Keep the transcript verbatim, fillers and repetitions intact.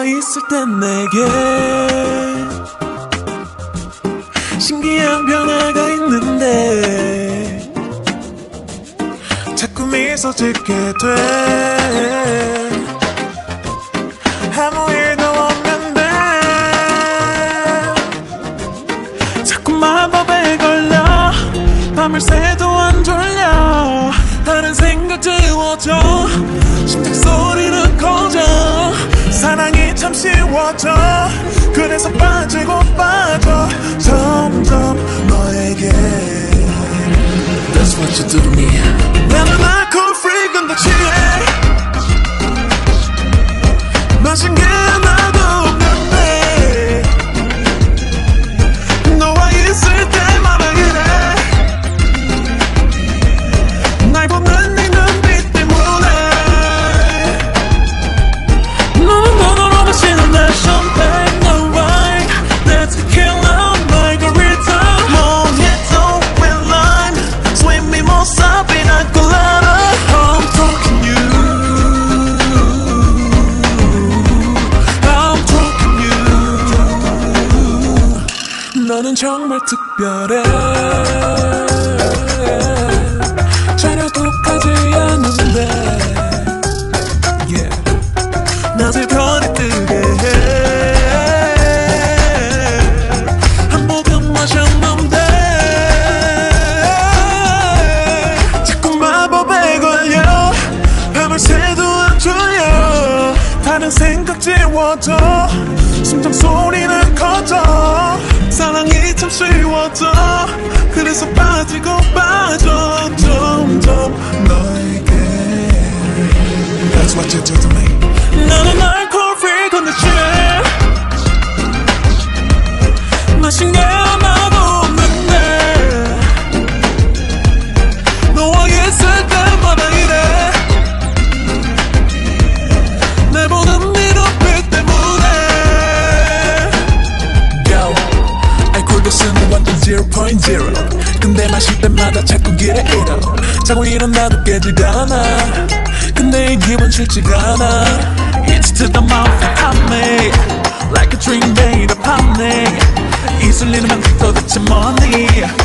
너와 있을 땐 내게 신기한 변화가 있는데 자꾸 미소 짓게 돼. 아무 일도 없는데 자꾸 마법에 걸려 밤을 새도 안 졸려. 다른 생각 지워져 심장 소리는 커져. 사랑이 참 쉬워져. 그래서 빠지고 빠져 점점 너에게. That's what you do to me. 나는 alcohol free 근데 취해. 마신 게 하나도 없는데 너와 있을 때마다 이래. 날 보는 네 눈빛 때문에. 너는 너로 마시는 내 champagne no wine. That's tequila margarita mojito with lime. Swim me mosa pina colada. I'm talking you. I'm talking you. 너는 정말 특별해. 전혀 독하지 않는데 yeah. 낮에 별이 뜨게 해. 한 모금 마셨는데 자꾸 마법에 걸려. 밤을 새도 안 졸려. 다른 생각 지워져. 심장 소리는 커져. 사랑이 참 쉬워져. 그래서 빠지고 빠져 점점 너에게. That's what you do to me. 나는 alcohol free 근데 취해. 마신 게 하나도 없는데 너와 있을 때마다 이래. 내 보는 네 눈빛 때문에. Yo, 알코올 도수는 완전 zero point zero. 근데 마실 때마다 자꾸 길에 잃어. 자고 일어나도 깨지가 않아. 근데 이 기분 싫지가 않아. It's to the mouth of me like a dream made upon me. 이슬리는 맘 도대체 뭐니.